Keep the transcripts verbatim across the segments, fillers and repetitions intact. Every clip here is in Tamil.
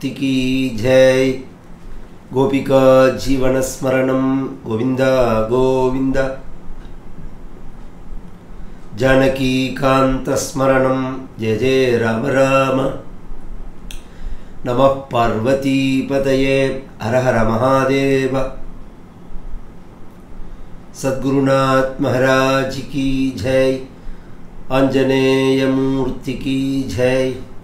मूर्ति की जय। गोपिका जीवन स्मरणं गोविंद गोविंद। जानकी कांत स्मरणं जय जय राम राम। नमः पार्वती पतये हर हर महादेव। सद्गुरुनाथ महाराज की जय। आंजनेय मूर्ति की जय।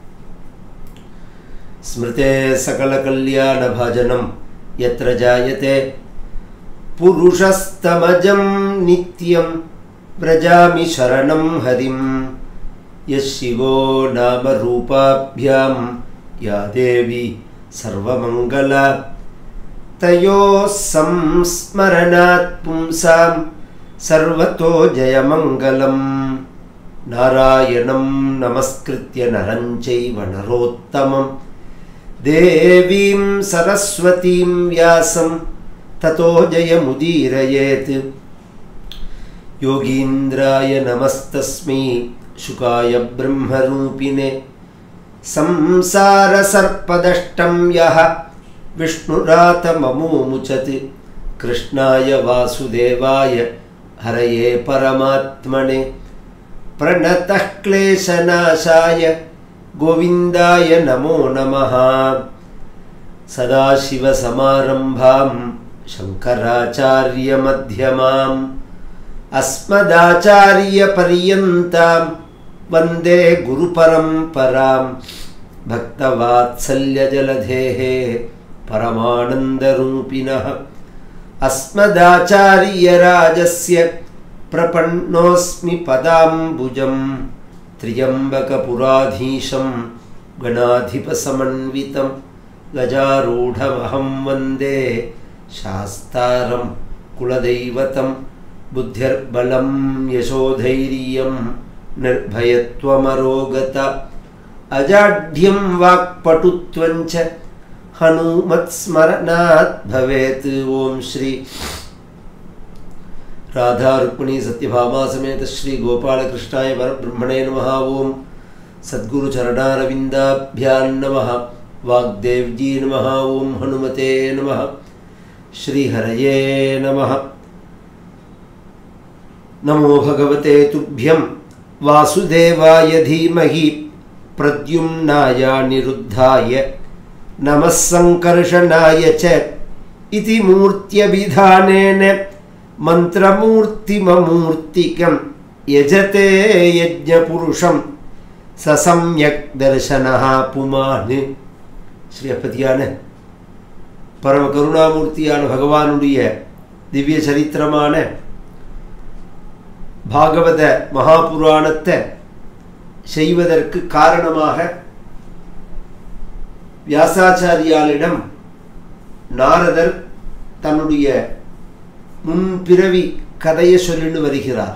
स्मृते सकल कल्याण भाजनम यत्र जायते पुरुषस्तमजं नित्यं व्रजामि शरणं हरिं। यशिवो नाम रूपाभ्यां या देवी सर्वमंगला तयोः संस्मरणात् पुंसां सर्वतो जयमंगलम्। नारायणं नमस्कृत्य नरं चैव नरोत्तमं देवीं सरस्वतीं व्यासं ततो जयमुदीरयेत्। योगीन्द्राय नमस्तस्मै शुकाय ब्रह्मरूपिणे। संसारसर्पदष्टं यः विष्णुरातममुमुचत्। कृष्णाय वासुदेवाय हरये परमात्मने। प्रणतः क्लेशनाशाय गोविंदाय नमो नमः। सदाशिवसमारम्भां शङ्कराचार्यमध्यमाम् अस्मदाचार्यपर्यन्तां वन्दे गुरुपरम्परां। भक्तवात्सल्यजलधेः परमानन्दरूपिणः अस्मदाचार्यराजस्य प्रपन्नोऽस्मि पदाम्बुजं। त्र्यम्बकपुराधीशं गणाधिपसमन्वितं गजारूढमहं वन्दे शास्तारं कुलदैवतं। बुद्धिर्बलं यशोधैर्यं निर्भयत्वमरोगता अजाढ्यं वाक्पटुत्वं च हनुमत्स्मरणात् भवेत्। ओम श्री राधा रुक्मिणी सत्यभामा समेत श्री गोपाल कृष्णाय परब्रह्मणे नमः। ओम सद्गुरु चरणारविंदाभ्यां नमः। वाग्देवजी नमः। ओम हनुमते नमः। श्री हरये नमः। नमो भगवते तुभ्यं वासुदेवाय धीमहि प्रद्युम्नाय निरुद्धाय नमः संकर्षणाय च इति मूर्त्यभिधानेन मंत्रमूर्तिममूर्तिकं यजते यज्ञपुरुषं ससम्यक् दर्शनः पुमान्। ஸ்ரீ பரம கருணாமூர்த்தியான பகவானுடைய திவ்ய சரித்திரமான பாகவத மகாபுராணத்தை செய்வதற்கு காரணமாக வியாசாச்சாரியாலிடம் நாரதர் தன்னுடைய முன்பிறவி கதையை சொல்லிட்டு வருகிறார்.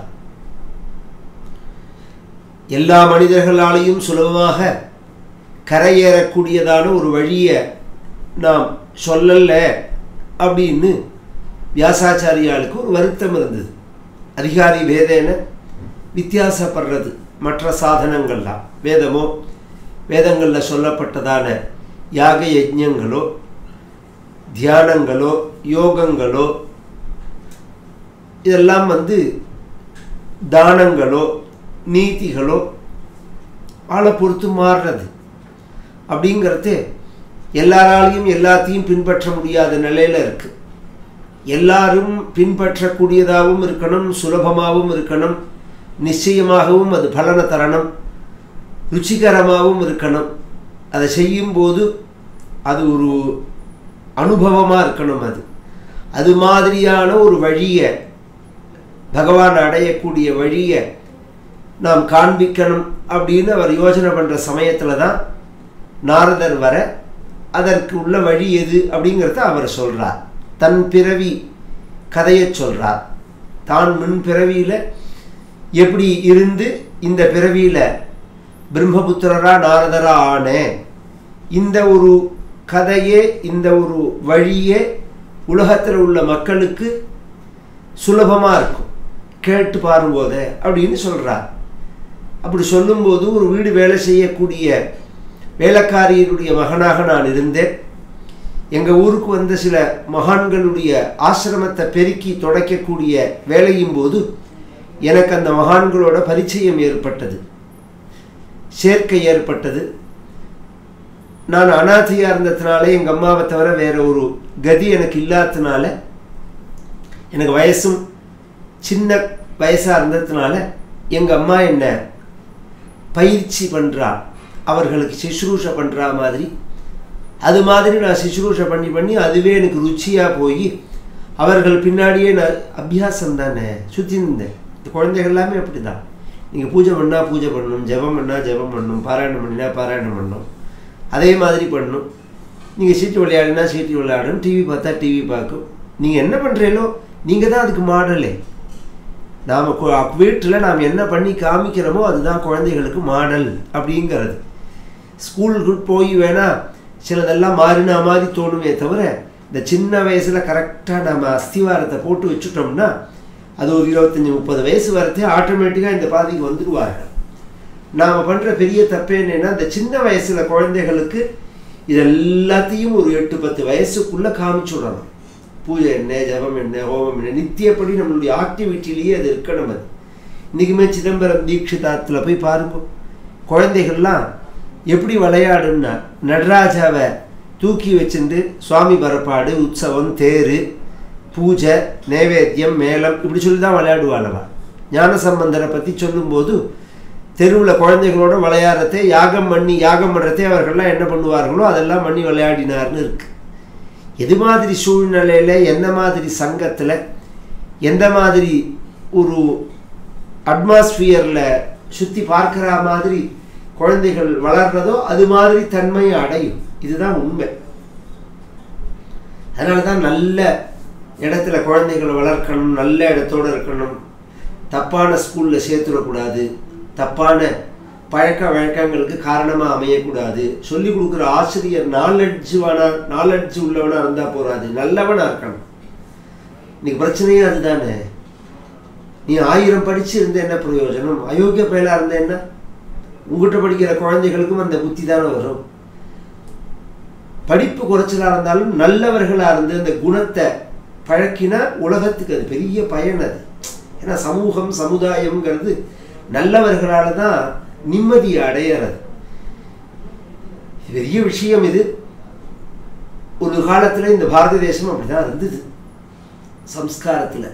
எல்லா மனிதர்களாலையும் சுலபமாக கரையேறக்கூடியதான ஒரு வழியை நாம் சொல்லல அப்படின்னு வியாசாச்சாரியாளுக்கு ஒரு வருத்தம் இருந்தது. அதிகாரி வேதேன வித்தியாசப்படுறது மற்ற சாதனங்கள்லாம். வேதமோ வேதங்களில் சொல்லப்பட்டதான யாக யஜ்ஞங்களோ தியானங்களோ யோகங்களோ இதெல்லாம் வந்து தானங்களோ நீதிகளோ ஆளை பொறுத்து மாறுறது. அப்படிங்கிறது எல்லாராலையும் எல்லாத்தையும் பின்பற்ற முடியாத நிலையில் இருக்குது. எல்லாரும் பின்பற்றக்கூடியதாகவும் இருக்கணும், சுலபமாகவும் இருக்கணும், நிச்சயமாகவும் அது பலனை தரணும், ருச்சிகரமாகவும் இருக்கணும். அதை செய்யும்போது அது ஒரு அனுபவமாக இருக்கணும். அது அது மாதிரியான ஒரு வழியை, பகவான் அடையக்கூடிய வழியை நாம் காண்பிக்கணும் அப்படின்னு அவர் யோசனை பண்ணுற சமயத்தில் தான் நாரதர் வர அதற்கு உள்ள வழி எது அப்படிங்கிறத அவர் சொல்கிறார். தன் பிறவி கதையை சொல்கிறார். தான் முன் பிறவியில் எப்படி இருந்து இந்த பிறவியில் பிரம்மபுத்திரரா நாரதரா ஆனே, இந்த ஒரு கதையே இந்த ஒரு வழியே உலகத்தில் உள்ள மக்களுக்கு சுலபமாக இருக்கும் கேட்டு பாரும்போதே அப்படின்னு சொல்கிறார். அப்படி சொல்லும்போது ஒரு வீடு வேலை செய்யக்கூடிய வேலைக்காரியினுடைய மகனாக நான் இருந்தேன். எங்கள் ஊருக்கு வந்த சில மகான்களுடைய ஆசிரமத்தை பெருக்கி தொடக்கக்கூடிய வேலையும் போது எனக்கு அந்த மகான்களோட பரிச்சயம் ஏற்பட்டது, சேர்க்கை ஏற்பட்டது. நான் அநாதையாக இருந்ததுனால, எங்கள் அம்மாவை தவிர வேற ஒரு கதி எனக்கு இல்லாததுனால, எனக்கு வயசும் சின்ன வயசாக இருந்ததுனால எங்கள் அம்மா என்ன பயிற்சி பண்ணுறா, அவர்களுக்கு சிசுரூஷை பண்ணுறா மாதிரி. அது மாதிரி நான் சிசுரூஷை பண்ணி பண்ணி அதுவே எனக்கு ருச்சியாக போய் அவர்கள் பின்னாடியே நான் அபியாசம் தானே சுற்றி இருந்தேன். இந்த குழந்தைகள் எல்லாமே அப்படி தான். நீங்கள் பூஜை பண்ணால் பூஜை பண்ணணும், ஜெபம் பண்ணால் ஜெபம் பண்ணணும், பாராயணம் பண்ணினா பாராயணம் பண்ணணும், அதே மாதிரி பண்ணணும். நீங்கள் சீட்டு விளையாடினா சீட்டு விளையாடணும், டிவி பார்த்தா டிவி பார்க்கும். நீங்கள் என்ன பண்ணுறீங்களோ நீங்கள் தான் அதுக்கு மாடலே. நாம் வீட்டில் நாம் என்ன பண்ணி காமிக்கிறோமோ அதுதான் குழந்தைகளுக்கு மாடல் அப்படிங்கிறது. ஸ்கூலுக்கு போய் வேணால் சிலதெல்லாம் மாறினா மாதிரி தோணுமே தவிர, இந்த சின்ன வயசில் கரெக்டாக நம்ம அஸ்திவாரத்தை போட்டு வச்சுட்டோம்னா அது ஒரு இருபத்தஞ்சி முப்பது வயசு வரத்தே ஆட்டோமேட்டிக்காக இந்த பாதைக்கு வந்துடுவார்கள். நாம் பண்ணுற பெரிய தப்பு என்னென்னா, இந்த சின்ன வயசில் குழந்தைகளுக்கு இதெல்லாத்தையும் ஒரு எட்டு பத்து வயசுக்குள்ளே காமிச்சுடணும். பூஜை என்ன, ஜபம் என்ன, ஹோமம் என்ன, நித்தியப்படி நம்மளுடைய ஆக்டிவிட்டிலேயே அது இருக்கணும். அது இன்றைக்குமே சிதம்பரம் தீட்சிதாத்தில் போய் பாருங்க, குழந்தைகள்லாம் எப்படி விளையாடுன்னா, நடராஜாவை தூக்கி வச்சுட்டு சுவாமி பரப்பாடு, உற்சவம், தேர், பூஜை, நைவேத்தியம், மேளம் இப்படி சொல்லி தான் விளையாடுவாளவா. ஞானசம்பந்தரை பற்றி சொல்லும்போது தெருவில் குழந்தைகளோட விளையாடுறதே, யாகம் பண்ணி யாகம் பண்ணுறதே அவர்கள்லாம் என்ன பண்ணுவார்களோ அதெல்லாம் பண்ணி விளையாடினார்னு இருக்கு. எது மாதிரி சூழ்நிலையில், என்ன மாதிரி சங்கத்தில், எந்த மாதிரி ஒரு அட்மாஸ்பியரில் சுற்றி பார்க்குற மாதிரி குழந்தைகள் வளர்றதோ அது மாதிரி தன்மையை அடையும். இதுதான் உண்மை. அதனால தான் நல்ல இடத்துல குழந்தைகளை வளர்க்கணும், நல்ல இடத்தோடு இருக்கணும், தப்பான ஸ்கூலில் சேர்த்துடக்கூடாது, தப்பான பழக்க வழக்கங்களுக்கு காரணமாக அமையக்கூடாது. சொல்லிக் கொடுக்குற ஆசிரியர் நாலெட்ஜுவானா நாலெட்ஜு உள்ளவனாக இருந்தால் போகாது, நல்லவனாக இருக்கணும். இன்னைக்கு பிரச்சனையே அதுதானே. நீ ஆயிரம் படித்து இருந்த என்ன பிரயோஜனம்? அயோக்கிய பயலாக இருந்த என்ன? உங்கள்கிட்ட படிக்கிற குழந்தைகளுக்கும் அந்த புத்தி தானே வரும். படிப்பு குறைச்சலாக இருந்தாலும் நல்லவர்களாக இருந்து அந்த குணத்தை பழக்கினா உலகத்துக்கு அது பெரிய பயன். அது ஏன்னா சமூகம் சமுதாயம்ங்கிறது நல்லவர்களால் தான் நிம்மதியை அடையிறது. பெரிய விஷயம் இது. ஒரு காலத்தில் இந்த பாரத தேசம் அப்படிதான் இருந்தது. சம்ஸ்காரத்தில்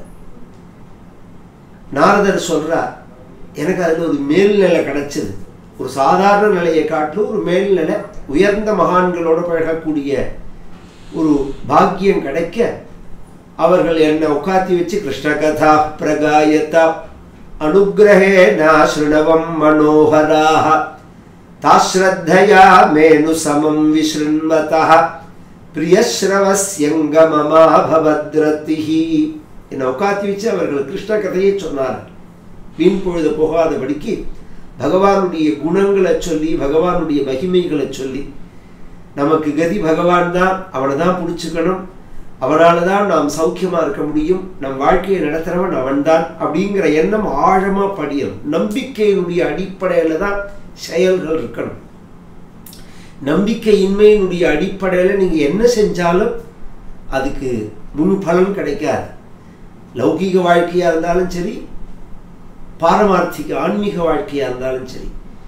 நாரதர் சொல்றார், எனக்கு அதில் ஒரு மேல்நிலை கிடைச்சது. ஒரு சாதாரண நிலையை காட்டிலும் ஒரு மேல்நிலை, உயர்ந்த மகான்களோடு பழகக்கூடிய ஒரு பாக்கியம் கிடைக்க அவர்கள் என்னை உட்காத்தி வச்சு கிருஷ்ண கதா பிரகாயதா அனுகிரகே நாஸ்ருணவம் மனோகராஹ தாஸ்ரத்தயா மேனு சமம் விஸ்ருண்வதா பிரியஸ்ரவஸ்யங்கமமா பவத்ரதிஹி. என்னை உட்காத்தி வச்சு அவர்கள் கிருஷ்ண கதையை சொன்னார். வீண் பொழுது போகாதபடிக்கு பகவானுடைய குணங்களை சொல்லி, பகவானுடைய மகிமைகளை சொல்லி, நமக்கு கதி பகவான் தான், அவனை தான் பிடிச்சிக்கணும், அவனால தான் நாம் சௌக்கியமாக இருக்க முடியும், நம் வாழ்க்கையை நடத்துகிறவன் அவன்தான் அப்படிங்கிற எண்ணம் ஆழமாக படியணும். நம்பிக்கையினுடைய அடிப்படையில் தான் செயல்கள் இருக்கணும். நம்பிக்கையின்மையினுடைய அடிப்படையில் நீங்கள் என்ன செஞ்சாலும் அதுக்கு முழு பலன் கிடைக்காது. லௌகீக வாழ்க்கையாக இருந்தாலும் சரி, பாரமார்த்திக ஆன்மீக வாழ்க்கையாக இருந்தாலும் சரி.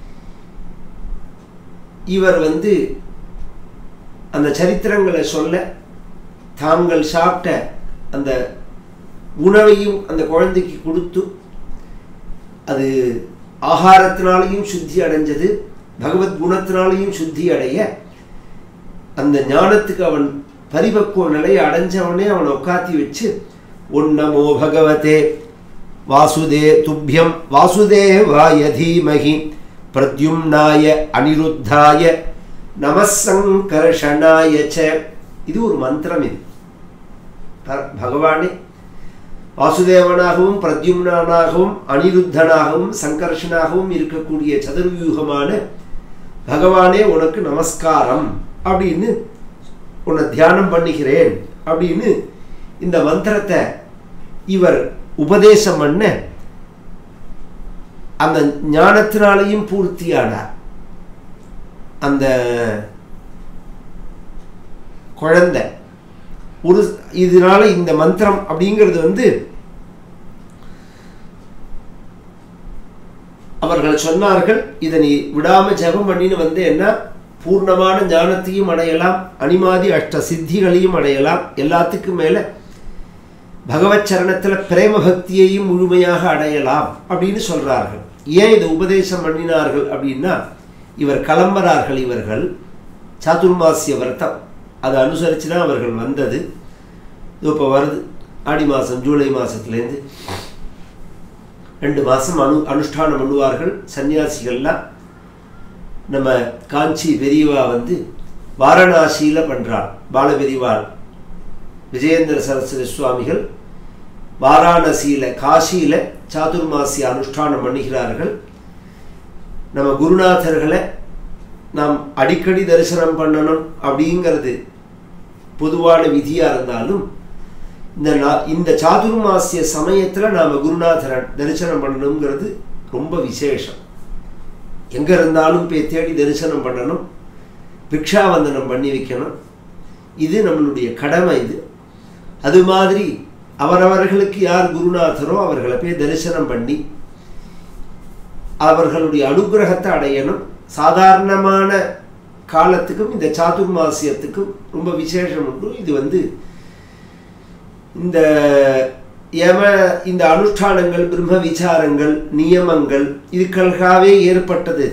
இவர் வந்து அந்த சரித்திரங்களை சொல்ல, தாங்கள் சாப்பிட்ட அந்த உணவையும் அந்த குழந்தைக்கு கொடுத்து, அது ஆகாரத்தினாலையும் சுத்தி அடைஞ்சது, பகவத் குணத்தினாலையும் சுத்தி அடைய, அந்த ஞானத்துக்கு அவன் பரிபக்குவ நிலையை அடைஞ்சவனே அவனை உட்காத்தி வச்சு, ஒன் நமோ பகவதே வாசுதே துப்யம் வாசுதேவாய தீமஹி பிரத்யும்னாய அனிருத்தாய நமசங்கர்ஷனாய ச. இது ஒரு மந்திரம். இது பகவானே வாசுதேவனாகவும் பிரத்யும்னாகவும் அனிருத்தனாகவும் சங்கர்ஷனாகவும் இருக்கக்கூடிய சதுர்வியூகமான பகவானே உனக்கு நமஸ்காரம் அப்படின்னு உன்னை தியானம் பண்ணுகிறேன் அப்படின்னு இந்த மந்திரத்தை இவர் உபதேசம் பண்ண அந்த ஞானத்தினாலையும் பூர்த்தியானார். அந்த குழந்தை ஒரு இதனால இந்த மந்திரம் அப்படிங்கிறது வந்து அவர்கள் சொன்னார்கள், இதை நீ விடாம ஜபம் பண்ணின்னு வந்து என்ன பூர்ணமான ஞானத்தையும் அடையலாம், அனிமாதி அஷ்ட சித்திகளையும் அடையலாம், எல்லாத்துக்கும் மேல பகவத் சரணத்துல பிரேம பக்தியையும் முழுமையாக அடையலாம் அப்படின்னு சொல்றார்கள். ஏன் இதை உபதேசம் பண்ணினார்கள் அப்படின்னா, இவர் கிளம்புறார்கள், இவர்கள் சாதுர்மாசிய விரதம் அதை அனுசரித்து தான் அவர்கள் வந்தது. இப்போ வருது ஆடி மாதம், ஜூலை மாதத்துலேருந்து ரெண்டு மாதம் அனு அனுஷ்டானம் பண்ணுவார்கள் சன்னியாசிகள்லாம். நம்ம காஞ்சி பெரியவா வந்து வாரணாசியில் பண்ணுறாள், பாலபெரிவாள் விஜயேந்திர சரஸ்வதி சுவாமிகள் வாராணசியில் காசியில் சாதுர்மாசிய அனுஷ்டானம் பண்ணுகிறார்கள். நம்ம குருநாதர்களை நாம் அடிக்கடி தரிசனம் பண்ணணும் அப்படிங்கிறது பொதுவான விதியாக இருந்தாலும், இந்த இந்த சாதுர்மாசிய சமயத்தில் நாம் குருநாதரை தரிசனம் பண்ணணுங்கிறது ரொம்ப விசேஷம். எங்கே இருந்தாலும் போய் தேடி தரிசனம் பண்ணணும், பிக்ஷாவந்தனம் பண்ணி வைக்கணும், இது நம்மளுடைய கடமை. இது அது மாதிரி அவரவர்களுக்கு யார் குருநாதரோ அவர்களை போய் தரிசனம் பண்ணி அவர்களுடைய அனுகிரகத்தை அடையணும். சாதாரணமான காலத்துக்கும் இந்த சாதுர்மாசியத்துக்கும் ரொம்ப விசேஷம் உண்டு. இது வந்து இந்த யம இந்த அனுஷ்டானங்கள், பிரம்ம விசாரங்கள், நியமங்கள் இதுக்காகவே ஏற்பட்டது.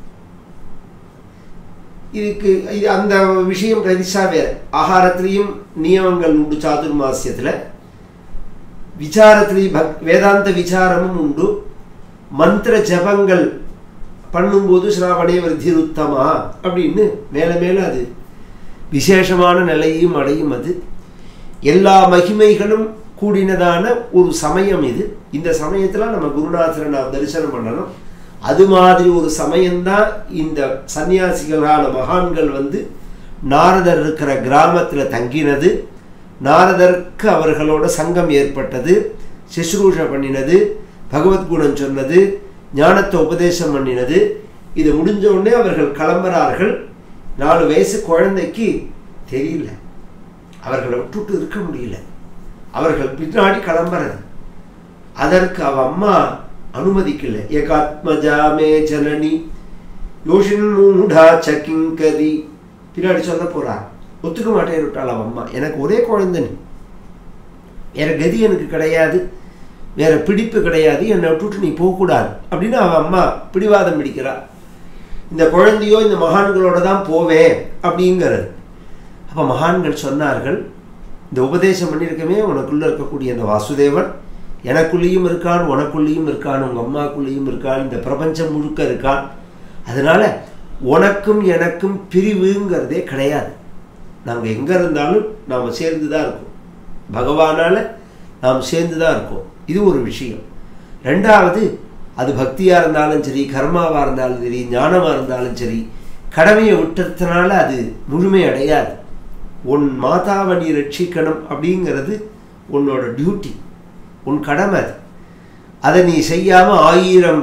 இதுக்கு இது அந்த விஷயம் கதிஷா வேறு. ஆகாரத்திலையும் நியமங்கள் உண்டு சாதுர்மாசியத்தில், விசாரத்திலையும் பக் வேதாந்த விசாரமும் உண்டு. மந்திர ஜபங்கள் பண்ணும்போது ஸ்ராவணே விருத்திருத்தமா அப்படின்னு மேலே மேலே அது விசேஷமான நிலையும் அடையும். அது எல்லா மகிமைகளும் கூடினதான ஒரு சமயம் இது. இந்த சமயத்தில் நம்ம குருநாதரை நாம் தரிசனம் பண்ணணும். அது மாதிரி ஒரு சமயம்தான் இந்த சன்னியாசிகளான மகான்கள் வந்து நாரதர் இருக்கிற கிராமத்தில் தங்கினது, நாரதருக்கு அவர்களோட சங்கம் ஏற்பட்டது, சிசுரூஷ பண்ணினது, பகவத்குணம் சொன்னது, ஞானத்தை உபதேசம் பண்ணினது. இது முடிஞ்ச உடனே அவர்கள் கிளம்புறார்கள். நாலு வயசு குழந்தைக்கு தெரியல, அவர்களை விட்டுட்டு இருக்க முடியல, அவர்கள் பின்னாடி கிளம்புறது. அதற்கு அவ அம்மா அனுமதிக்கல. ஏகாத்மஜாமே ஜனனி யோஷின் மூடா சக்கிங்கதி பின்னாடி சொல்ல போறார். ஒத்துக்க மாட்டேன்னு விட்டாள் அவ அம்மா. எனக்கு ஒரே குழந்தை, நீ வேற கதி எனக்கு கிடையாது, வேற பிடிப்பு கிடையாது, என்னை விட்டுட்டு நீ போகக்கூடாது அப்படின்னு அவ அம்மா பிடிவாதம் பிடிக்கிறார். இந்த குழந்தையோ இந்த மகான்களோட தான் போவேன் அப்படிங்கிறது. அப்போ மகான்கள் சொன்னார்கள், இந்த உபதேசம் பண்ணியிருக்கவே உனக்குள்ளே இருக்கக்கூடிய அந்த வாசுதேவன் எனக்குள்ளேயும் இருக்கான், உனக்குள்ளேயும் இருக்கான், உங்கள் அம்மாக்குள்ளேயும் இருக்கான், இந்த பிரபஞ்சம் முழுக்க இருக்கான். அதனால் உனக்கும் எனக்கும் பிரிவுங்கிறதே கிடையாது. நாங்கள் எங்கே இருந்தாலும் நாம் சேர்ந்து தான் இருக்கோம், பகவானால் நாம் சேர்ந்து தான் இருக்கோம். இது ஒரு விஷயம். ரெண்டாவது, அது பக்தியாக இருந்தாலும் சரி, கர்மாவாக இருந்தாலும் சரி, ஞானமாக இருந்தாலும் சரி, கடமையை விட்டதுனால அது முழுமை அடையாது. உன் மாதாவை நீ ரட்சிக்கணும் அப்படிங்கிறது உன்னோட டியூட்டி, உன் கடமை. அது அதை நீ செய்யாமல் ஆயிரம்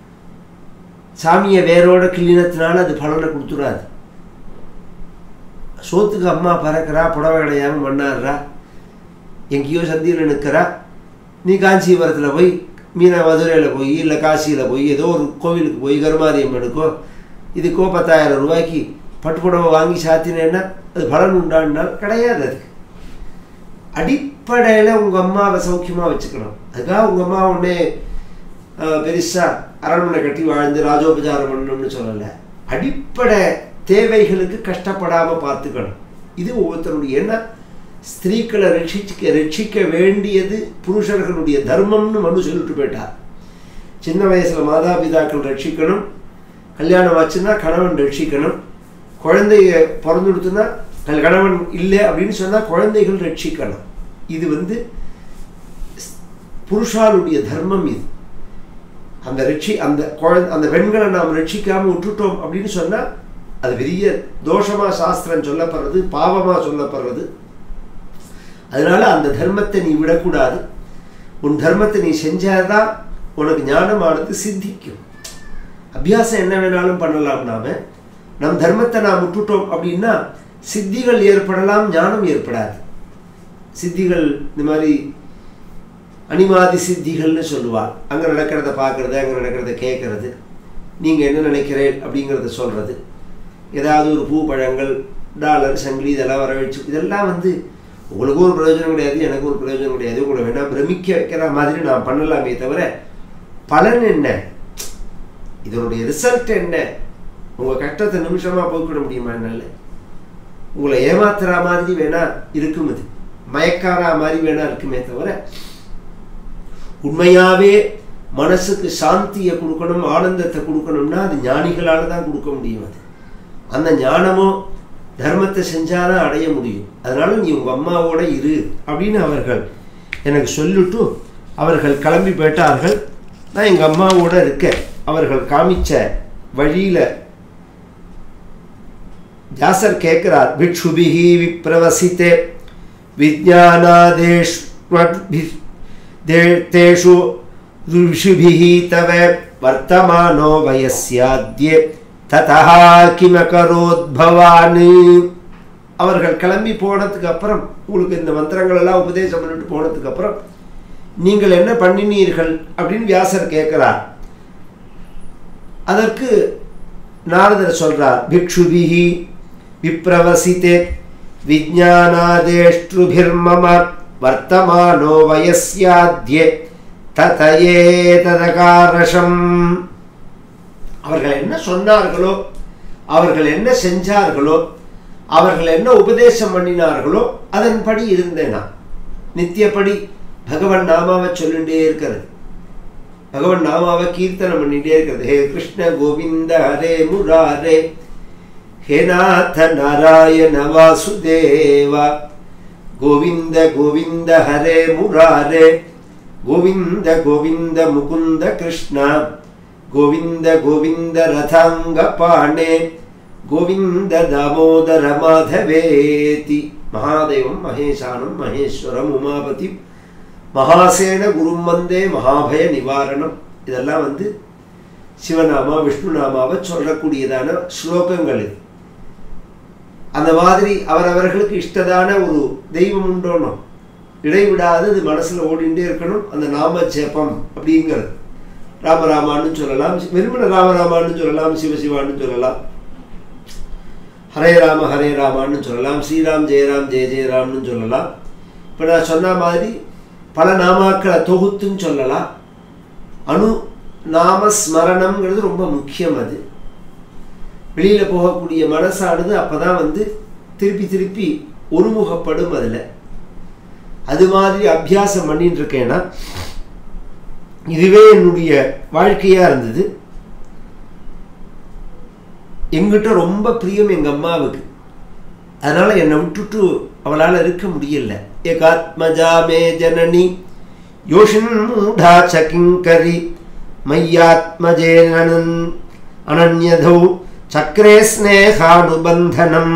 சாமியை வேரோட கிள்ளினத்தினால அது பலனை கொடுத்துடாது. சோத்துக்கு அம்மா பறக்கிறா, புடவை கிடையாமல் மண்ணாடுறா, எங்கேயோ சந்தியில் நிற்கிறா. நீ காஞ்சிபுரத்தில் போய், மீன மதுரையில் போய், இல்லை காசியில் போய், ஏதோ ஒரு கோவிலுக்கு போய் கருமாரியம்மனுக்கோ இதுக்கோ பத்தாயிரம் ரூபாய்க்கு பட்டு புடவை வாங்கி சாத்தினேன்னா அது பலன் உண்டானால் கிடையாது. அதுக்கு அடிப்படையில் உங்கள் அம்மாவை சௌக்கியமாக வச்சுக்கணும். அதுக்காக உங்கள் அம்மா ஒன்றே பெருசாக அரண்மனை கட்டி வாழ்ந்து ராஜோபச்சாரம் பண்ணணும்னு சொல்லலை. அடிப்படை தேவைகளுக்கு கஷ்டப்படாமல் பார்த்துக்கணும். இது ஒவ்வொருத்தருடைய, ஏன்னா ஸ்திரீக்களை ரட்சிக்க ரட்சிக்க வேண்டியது புருஷர்களுடைய தர்மம்னு மனு சொல்லிட்டு போயிட்டார். சின்ன வயசில் மாதா பிதாக்கள் ரட்சிக்கணும், கல்யாணம் ஆச்சுன்னா கணவன் ரட்சிக்கணும், குழந்தைய பிறந்து கொடுத்துன்னா கணவன் இல்லை அப்படின்னு சொன்னால் குழந்தைகள் ரட்சிக்கணும். இது வந்து புருஷாளுடைய தர்மம். இது அந்த ரட்சி அந்த குழந்தை அந்த பெண்களை நாம் ரட்சிக்காமல் விட்டுட்டோம் அப்படின்னு சொன்னால் அது பெரிய தோஷமாக சாஸ்திரம் சொல்லப்படுறது, பாவமாக சொல்லப்படுறது. அதனால அந்த தர்மத்தை நீ விடக்கூடாது. உன் தர்மத்தை நீ செஞ்சாதான் உனக்கு ஞானமானது சித்திக்கும். அபியாசம் என்ன வேணாலும் பண்ணலாம். நாம நம் தர்மத்தை நாம் விட்டுட்டோம் அப்படின்னா சித்திகள் ஏற்படலாம், ஞானம் ஏற்படாது. சித்திகள் இந்த மாதிரி அனிமாதி சித்திகள்னு சொல்லுவாள். அங்கே நடக்கிறத பார்க்குறது, அங்கே நடக்கிறத கேட்கறது, நீங்கள் என்ன நினைக்கிறேன் அப்படிங்கிறத சொல்கிறது, ஏதாவது ஒரு பூ பழங்கள் டாலர் சங்கிலி இதெல்லாம் வர வச்சு, இதெல்லாம் வந்து உங்களுக்கும் ஒரு பிரயோஜனம் கிடையாது, எனக்கும் ஒரு பிரயோஜனம் கிடையாது. உங்களை வேணால் பிரமிக்க வைக்கிற மாதிரி நான் பண்ணலாமே தவிர பலன் என்ன, இதனுடைய ரிசல்ட் என்ன, உங்கள் கஷ்டத்தை நிமிஷமாக போய்விட முடியுமா? என்னால் உங்களை ஏமாத்துற மாதிரி வேணா இருக்கும், இது மயக்காரா மாதிரி வேணா இருக்குமே தவிர உண்மையாகவே மனசுக்கு சாந்தியை கொடுக்கணும், ஆனந்தத்தை கொடுக்கணும்னா அது ஞானிகளால் தான் கொடுக்க முடியும். அது அந்த ஞானமோ தர்மத்தை செஞ்சாதான் அடைய முடியும். அதனால நீ உங்கள் அம்மாவோட இரு அப்படின்னு அவர்கள் எனக்கு சொல்லிட்டு அவர்கள் கிளம்பி போயிட்டார்கள். நான் எங்கள் அம்மாவோட இருக்கேன். அவர்கள் காமிச்ச வழியில் வியாசர் கேட்கிறார், பிக்ஷுபிஹி விப்ரவசித்தே விஜ்ஞானாதேஷு ருஷிபிஹி தவ வர்த்தமானோ வயஸ்யாத்யே ததா கிமகரோத்பவான். அவர்கள் கிளம்பி போனதுக்கு அப்புறம், உங்களுக்கு இந்த மந்திரங்கள் எல்லாம் உபதேசம் பண்ணிட்டு போனதுக்கு அப்புறம் நீங்கள் என்ன பண்ணினீர்கள் அப்படின்னு வியாசர் கேட்கிறார். அதற்கு நாரதர் சொல்றார், பிக்ஷுபிஹி விப்ரவசித்தே விஜ்ஞானாதேஷ்ட்ருபிர்மம வர்த்தமானோ வயஸ்யாத்யே ததயே ததகாரஷம். அவர்கள் என்ன சொன்னார்களோ, அவர்கள் என்ன செஞ்சார்களோ, அவர்கள் என்ன உபதேசம் பண்ணினார்களோ அதன்படி இருந்தேனா. நித்தியப்படி பகவன் நாமாவை சொல்லிட்டே இருக்கிறது, பகவன் நாமாவை கீர்த்தனம் பண்ணிட்டே இருக்கிறது. ஹே கிருஷ்ண கோவிந்த ஹரே முராரே, ஹே நாத நாராயண வாசுதேவா, கோவிந்த கோவிந்த ஹரே முராரே, கோவிந்த கோவிந்த முகுந்த கிருஷ்ணா, கோவிந்த கோவிந்த ரதாங்க பாணே, கோவிந்த தாமோதர மாதவேதி. மகாதேவம் மகேசானம் மகேஸ்வரம் உமாபதி மகாசேன குரும் வந்தே மகாபய நிவாரணம். இதெல்லாம் வந்து சிவநாமா விஷ்ணுநாமாவை சொல்லக்கூடியதான ஸ்லோகங்கள். இது அந்த மாதிரி அவரவர்களுக்கு இஷ்டதான ஒரு தெய்வம் உண்டோனோ இடைவிடாது அது மனசில் ஓடிண்டே இருக்கணும். அந்த நாம ஜெபம் அப்படிங்கிறது ராமராமான்னு சொல்லலாம், வெறுமன ராமராமான்னு சொல்லலாம், சிவசிவான்னு சொல்லலாம், ஹரே ராம ஹரே ராமான்னு சொல்லலாம், ஸ்ரீராம் ஜெயராம் ஜெய ஜெயராம்னு சொல்லலாம். இப்போ நான் சொன்ன மாதிரி பல நாமாக்களை தொகுத்துன்னு சொல்லலாம். அணு நாம ஸ்மரணம்ங்கிறது ரொம்ப முக்கியம். அது வெளியில் போகக்கூடிய மனசானது அப்போ தான் வந்து திருப்பி திருப்பி ஒருமுகப்படும். அதில் அது மாதிரி அபியாசம் பண்ணிட்டு இருக்கேன்னா இதுவே என்னுடைய வாழ்க்கையாக இருந்தது. எங்கிட்ட ரொம்ப பிரியம் எங்கள் அம்மாவுக்கு. அதனால் என்னை விட்டுட்டு அவளால் இருக்க முடியல. ஏகாத்மஜா மே ஜனனி யோஷின் மூடா சகிங்கரி மையாத்மஜே அனன்யதௌ சக்ரே ஸ்நேகானுபந்தனம்,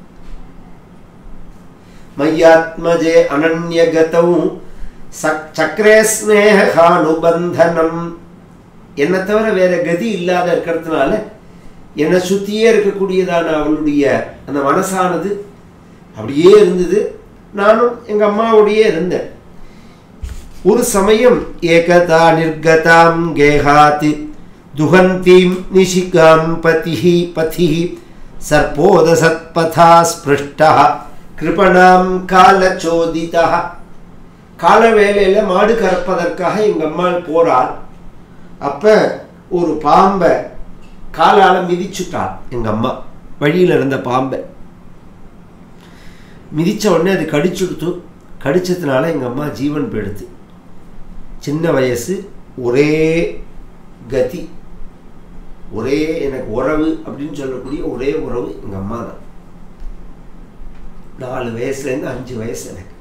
மையாத்மஜே அனன்யகதௌ சக்ரே ஸ்நேகானுபந்தனம். என்னை தவிர வேற கதி இல்லாத இருக்கிறதுனால என்னை சுற்றியே இருக்கக்கூடியதான அவளுடைய அந்த மனசானது அப்படியே இருந்தது. நானும் எங்கள் அம்மாவோடையே இருந்தேன். ஒரு சமயம் ஏகதா நிர்கதாம் கேகாதி துஹந்தீம் நிஷிகாம் பதிஹி பதிஹி சர்போத சத்பதா ஸ்பிருஷ்டா கிருபணாம் காலச்சோதிதா. கால வேளையில் மாடு கறப்பதற்காக எங்கள் அம்மா போறாள். அப்போ ஒரு பாம்பை காலால் மிதிச்சுட்டாள் எங்கள் அம்மா. வழியில் இருந்த பாம்பை மிதித்த உடனே அது கடிச்சுடுத்து. கடிச்சதுனால எங்கள் அம்மா ஜீவன் போயிடுது. சின்ன வயசு, ஒரே கதி, ஒரே எனக்கு உறவு அப்படின்னு சொல்லக்கூடிய ஒரே உறவு எங்கள் அம்மா தான். நாலு வயசுலேருந்து அஞ்சு வயசு எனக்கு.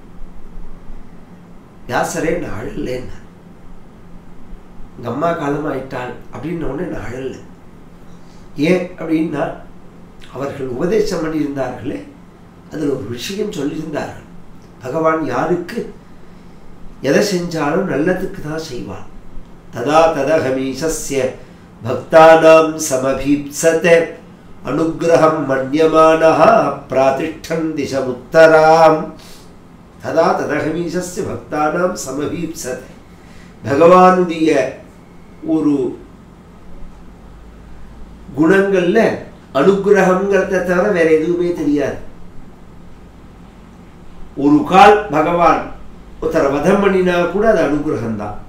வியாசரே நான் அழலேன்னு, எங்கள் அம்மா காலம் ஆயிட்டாள் அப்படின்ன உடனே நான் அழல. ஏன் அப்படின்னா அவர்கள் உபதேசம் பண்ணியிருந்தார்களே, அதில் ஒரு விஷயம் சொல்லியிருந்தார்கள். பகவான் யாருக்கு எதை செஞ்சாலும் நல்லதுக்கு தான் செய்வான். ததா ததஹமீசஸ்ய பக்தானாம் சமபீப்சதே அனுகிரகம் மன்யமானஹ பிராதிஷ்டன் திசமுத்தராம் ததா ததகமீசஸ்ய பக்தானாம் சமவீப்சதே. பகவானுடைய ஒரு குணங்கள்ல அனுகிரகங்கிறத தவிர வேற எதுவுமே தெரியாது. ஒரு கால் பகவான் ஒருத்தர வதம் பண்ணினா கூட அது அனுகிரகம் தான்.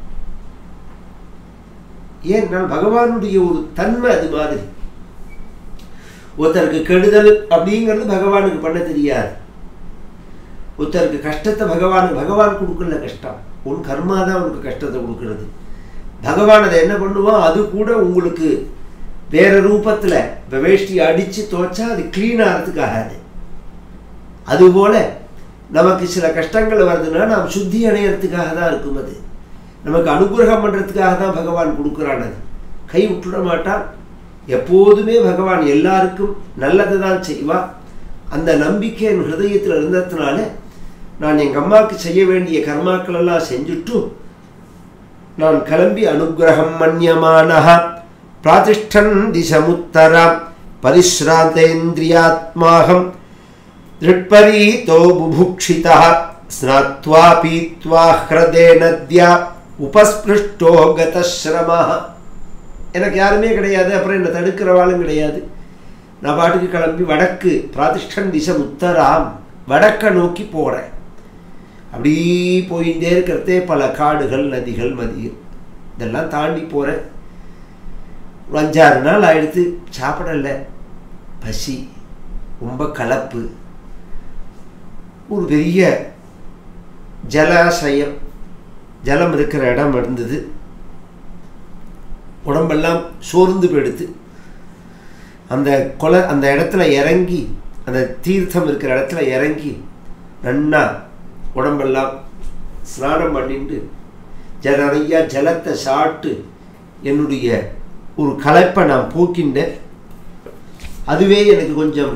ஏன்னா பகவானுடைய ஒரு தன்மை அது மாதிரி. ஒருத்தருக்கு கெடுதல் அப்படிங்கிறது பகவானுக்கு பண்ண தெரியாது. ஒருத்தருக்கு கஷ்டத்தை பகவானுக்கு பகவான் கொடுக்கல கஷ்டம், உன் கர்மா தான் உனக்கு கஷ்டத்தை கொடுக்கறது. பகவான் அதை என்ன பண்ணுவான், அது கூட உங்களுக்கு வேற ரூபத்துல வேஷ்டி அடிச்சு துவைச்சா அது கிளீன் ஆகிறதுக்காகாது. அதுபோல நமக்கு சில கஷ்டங்கள் வருதுன்னா நாம் சுத்தி அடையிறதுக்காக தான் இருக்கும். அது நமக்கு அனுகிரகம் பண்றதுக்காக தான் பகவான் கொடுக்குறான். அது கை விட்டுட மாட்டான். எப்போதுமே பகவான் எல்லாருக்கும் நல்லதை தான் செய்வா. அந்த நம்பிக்கை என் ஹிருதயத்தில் இருந்ததுனால நான் எங்கள் அம்மாவுக்கு செய்ய வேண்டிய கர்மாக்கள் எல்லாம் செஞ்சுட்டு நான் கிளம்பி அனுகிரகம் மன்யமானஹ பிராதிஷ்டன் திசமுத்தராம் பரிஸ்ராந்தேந்திரியாத்மாகம் திருட்பரீதோ புபுக்ஷிதா ஸ்நாத்வா பீத்வா ஹ்ரதே நத்யா உபஸ்பிருஷ்டோ கதஸ்ரமஹ. எனக்கு யாருமே கிடையாது, அப்புறம் என்னை தடுக்கிறவாளும் கிடையாது. நான் பாட்டுக்கு கிளம்பி வடக்கு பிராதிஷ்டன் திசமுத்தராம் வடக்க நோக்கி போகிறேன். அப்படி போயிட்டே இருக்கிறதே பல காடுகள் நதிகள் மதியம் இதெல்லாம் தாண்டி போகிறேன். ஒரு அஞ்சாறு நாள் ஆயிடுத்து, சாப்பிடலை, பசி, ரொம்ப கலப்பு. ஒரு பெரிய ஜலாசயம் ஜலம் இருக்கிற இடம் இருந்தது. உடம்பெல்லாம் சோர்ந்து போயிடுத்து. அந்த கொலை அந்த இடத்துல இறங்கி அந்த தீர்த்தம் இருக்கிற இடத்துல இறங்கி நன்னா உடம்பெல்லாம் ஸ்நானம் பண்ணிட்டு ஜல நிறைய ஜலத்தை சாப்பிட்டு என்னுடைய ஒரு களைப்பை நான் போக்கின்றேன். அதுவே எனக்கு கொஞ்சம்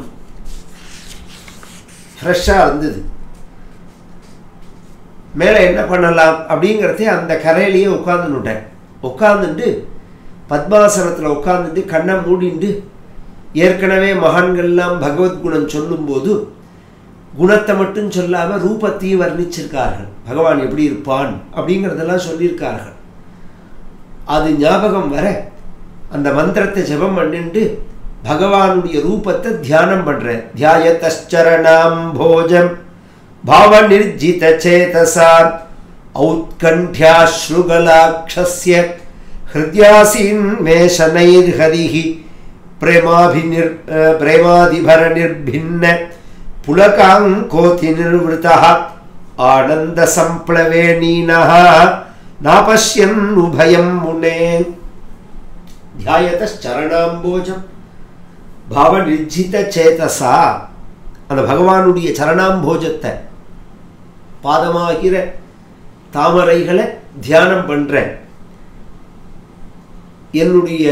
ஃப்ரெஷ்ஷாக இருந்தது. மேலே என்ன பண்ணலாம் அப்படிங்கிறதே அந்த கரையிலேயே உட்காந்துன்னுட்டேன். உட்காந்துட்டு பத்மாசனத்தில் உட்காந்துட்டு கண்ணை மூடிண்டு ஏற்கனவே மகான்கள்லாம் பகவத்குணம் சொல்லும்போது குணத்தை மட்டும் சொல்லாமல் ரூபத்தையும் வர்ணிச்சிருக்கார்கள். பகவான் எப்படி இருப்பான் அப்படிங்கிறதெல்லாம் சொல்லியிருக்கார்கள். அது ஞாபகம் வர அந்த மந்திரத்தை ஜபம் பண்ணிட்டு பகவானுடைய ரூபத்தை தியானம் பண்ணுறேன். தியாயதச்சரணாம் போஜம் பாவ நிர்ஜித சேதசா ஔத்கண்ட்யாஸ்ருகலாக்ஷஸ்ய ஹிருத்யாசீன் மேஷனைர் ஹரிஹி பிரேமாபிநிர் பிரேமாதிபர நிர்பின்ன புலகாங்கோதி நிர்வృతః ஆனந்த சம்ப்ளவேணீனஹ நாபஷ்யன் உபயம் முனே. தியாயதச்சரணாம்போஜம் பாவ நிர்ஜித சேதசா அந்த பகவானுடைய சரணாம்போஜத்தை பாதமாகிற தாமரைகளை தியானம் பண்றேன். என்னுடைய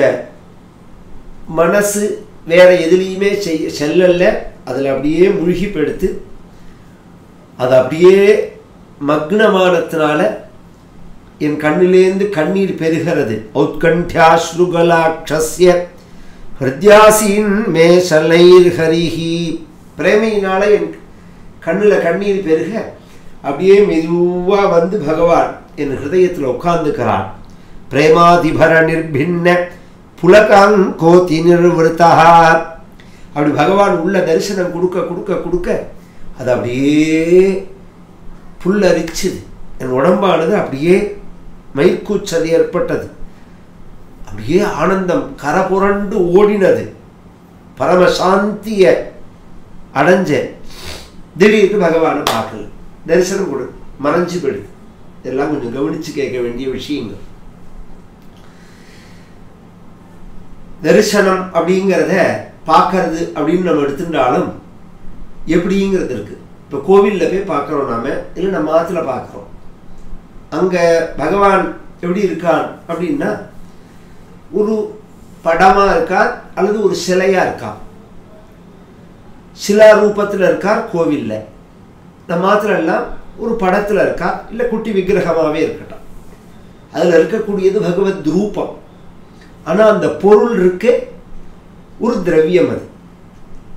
மனசு வேற எதுலேயுமே செய்ய செல்லல. அதில் அப்படியே முழுகி படுத்து அது அப்படியே மக்னமானத்தினால என் கண்ணிலேருந்து கண்ணீர் பெருகிறது. ஔத்கண்ட்யாஸ்ருகலாக்ஷஸ்ய ஹிருத்யாசீன் மேஷலைர் ஹரிஹி. பிரேமையினால என் கண்ணில் கண்ணீர் பெருக அப்படியே மெதுவாக வந்து பகவான் என் ஹிருதயத்தில் உட்கார்ந்துக்கிறான். பிரேமாதிபர நிர்பின்ன புலகாங்கோதி நிர்வృతః. அப்படி பகவான் உள்ள தரிசனம் கொடுக்க கொடுக்க கொடுக்க அது அப்படியே புல்லரிச்சுது. என் உடம்பானது அப்படியே மயிர்கூச்சல் ஏற்பட்டது. அப்படியே ஆனந்தம் கரை புரண்டு ஓடினது. பரமசாந்திய அடைஞ்ச. திடீர்னு பகவானை பார்க்கல, தரிசனம் கொடு, மறைஞ்சு போயிடுது. இதெல்லாம் கொஞ்சம் கவனிச்சு கேட்க வேண்டிய விஷயங்கள். தரிசனம் அப்படிங்கிறத பார்க்கறது அப்படின்னு நம்ம எடுத்துட்டாலும் எப்படிங்கிறது இருக்கு. இப்போ கோவிலில் போய் பார்க்குறோம் நாம, இல்லை நம்ம ஆற்றுல பார்க்குறோம். அங்கே பகவான் எப்படி இருக்கான் அப்படின்னா ஒரு படமாக இருக்கார் அல்லது ஒரு சிலையாக இருக்கான். சிலா ரூபத்தில் இருக்கார் கோவிலில். நம்ம ஆற்றுல எல்லாம் ஒரு படத்தில் இருக்கா, இல்லை குட்டி விக்கிரகமாகவே இருக்கட்டும். அதில் இருக்கக்கூடியது பகவத் ரூபம். ஆனால் அந்த பொருள் இருக்க ஒரு திரவியம். அது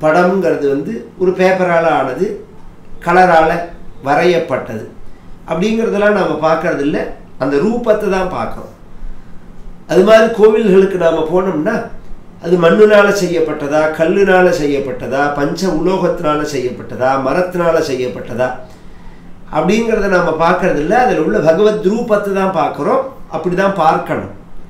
படம்ங்கிறது வந்து ஒரு பேப்பரால் ஆனது, கலரால் வரையப்பட்டது அப்படிங்கிறதெல்லாம் நாம் பார்க்கறது இல்லை, அந்த ரூபத்தை தான் பார்க்குறோம். அது மாதிரி கோவில்களுக்கு நாம் போனோம்னா அது மண்ணினால் செய்யப்பட்டதா, கல்லுனால் செய்யப்பட்டதா, பஞ்ச உலோகத்தினால செய்யப்பட்டதா, மரத்தினால செய்யப்பட்டதா அப்படிங்கிறத நாம் பார்க்கறது இல்லை, அதில் உள்ள பகவத் ரூபத்தை தான் பார்க்குறோம். அப்படி தான் பார்க்கணும்,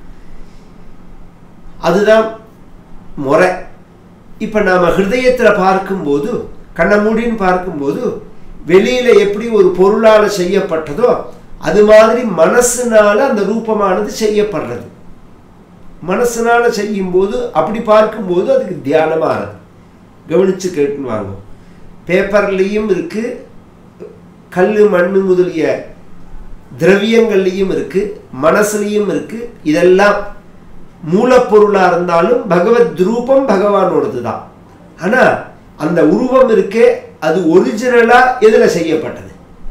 அதுதான் முறை. இப்போ நாம் ஹிருதயத்தில் பார்க்கும்போது, கண்ண மூடின்னு பார்க்கும்போது வெளியில் எப்படி ஒரு பொருளால் செய்யப்பட்டதோ அது மாதிரி மனசுனால அந்த ரூபமானது செய்யப்படுறது. மனசுனால செய்யும்போது அப்படி பார்க்கும்போது அதுக்கு தியானமாகுது. கவனித்து கேட்டுன்னு வாங்க. பேப்பர்லேயும் இருக்குது, கல் மண் முதலிய திரவியங்கள்லேயும் இருக்குது, மனசுலேயும் இருக்குது. இதெல்லாம் மூலப்பொருளாக இருந்தாலும் பகவத் ரூபம் பகவானோடது தான். ஆனால் அந்த உருவம் இருக்கே அது ஒரிஜினலாக எதில் செய்யப்பட்டது?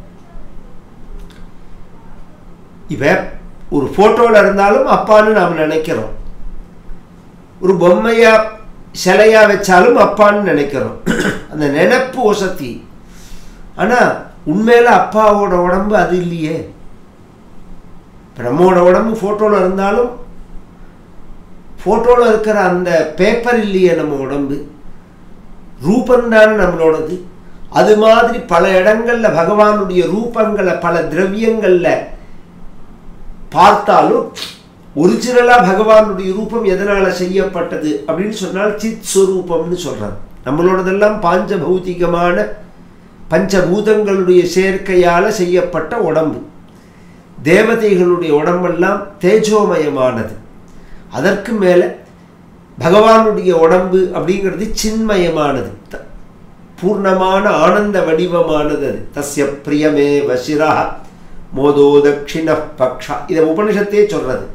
இப்போ ஒரு ஃபோட்டோவில் இருந்தாலும் அப்பான்னு நாம் நினைக்கிறோம், ஒரு பொம்மையா சிலையா வச்சாலும் அப்பான்னு நினைக்கிறோம். அந்த நினைப்பு வசதி. ஆனால் உண்மையில அப்பாவோட உடம்பு அது இல்லையே. நம்மோட உடம்பு ஃபோட்டோவில் இருந்தாலும் ஃபோட்டோவில் இருக்கிற அந்த பேப்பர் இல்லையே நம்ம உடம்பு, ரூபந்தான நம்மளோடது. அது மாதிரி பல இடங்களில் பகவானுடைய ரூபங்களை பல திரவியங்களில் பார்த்தாலும் ஒரிஜினலாக பகவானுடைய ரூபம் எதனால் செய்யப்பட்டது அப்படின்னு சொன்னால் சித் ஸ்வரூபம்னு சொல்கிறாங்க. நம்மளோடதெல்லாம் பாஞ்ச பௌத்திகமான பஞ்சபூதங்களுடைய சேர்க்கையால் செய்யப்பட்ட உடம்பு. தேவதைகளுடைய உடம்பெல்லாம் தேஜோமயமானது. அதற்கு மேலே பகவானுடைய உடம்பு அப்படிங்கிறது சின்மயமானது, பூர்ணமான ஆனந்த வடிவமானது. அது தஸ்ய பிரியமே வசிரா மோதோ தட்சிண பக்ஷா, இதை உபனிஷத்தே சொல்றது.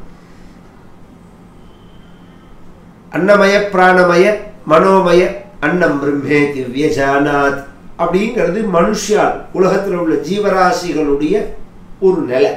அன்னமய பிராணமய மனோமய அன்னம் பிரம்மே திவ்யஜானாத் அப்படிங்கிறது மனுஷியால் உலகத்தில் உள்ள ஜீவராசிகளுடைய ஒரு நிலை.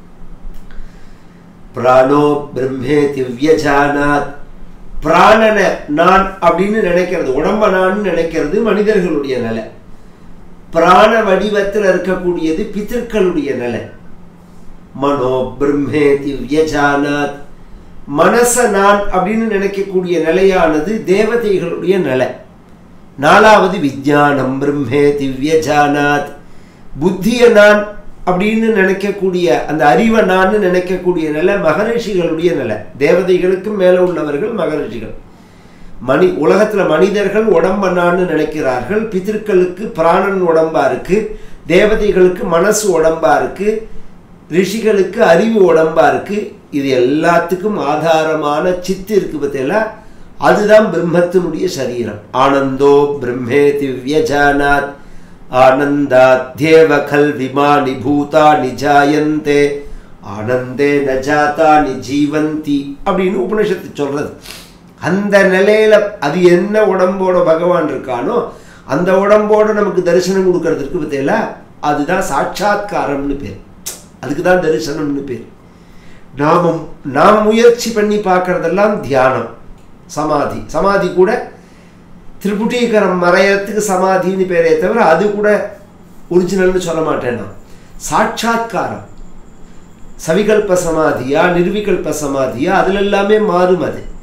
பிராணோ பிரம்மே திவ்யஜானாத், பிராணனை நான் அப்படின்னு நினைக்கிறது, உடம்ப நான் நினைக்கிறது மனிதர்களுடைய நிலை. பிராண வடிவத்தில் இருக்கக்கூடியது பிதர்களுடைய நிலை. மனோ பிரம்மே திவ்யஜானாத், மனச நான் அப்படின்னு நினைக்கக்கூடிய நிலையானது தேவதைகளுடைய நிலை. நாலாவது விஞ்ஞானம் பிரம்மே திவ்யஜானாத், புத்திய நான் அப்படின்னு நினைக்கக்கூடிய அந்த அறிவை நான் நினைக்கக்கூடிய நிலை மகரிஷிகளுடைய நிலை. தேவதைகளுக்கு மேலே உள்ளவர்கள் மகரிஷிகள். மனி உலகத்தில் மனிதர்கள் உடம்ப நான் நினைக்கிறார்கள். பிதர்களுக்கு பிராணன் உடம்பா இருக்கு, தேவதைகளுக்கு மனசு உடம்பா இருக்கு, ரிஷிகளுக்கு அறிவு உடம்பா இருக்கு. இது எல்லாத்துக்கும் ஆதாரமான சித்து இருக்கு பார்த்தீங்களா, அதுதான் பிரம்மத்தினுடைய சரீரம். ஆனந்தோ பிரம்மே திவ்யஜானாத் ஆனந்தாத்யேவ கல்விமானி பூதானி ஜாயந்தே ஆனந்தே நஜாதானி ஜீவந்தி அப்படின்னு உபனிஷத்து சொல்றது. அந்த நிலையில அது என்ன உடம்போட பகவான் இருக்கானோ அந்த உடம்போட நமக்கு தரிசனம் கொடுக்கறதுக்கு பார்த்தீங்களா, அதுதான் சாட்சாத்காரம்னு பேர், அதுக்கு தான் தரிசனம்னு பேர். நாம நாம் முயற்சி பண்ணி பார்க்கறதெல்லாம் தியானம், சமாதி. சமாதி கூட திரிபுட்டீகரம் மறையறதுக்கு சமாதின்னு பேரே தவிர அது கூட ஒரிஜினல்னு சொல்ல மாட்டேன் நான். சாட்சாத்காரம், சவிகல்ப சமாதியா நிர்விகல்ப சமாதியா, அதுல எல்லாமே மாறும். அது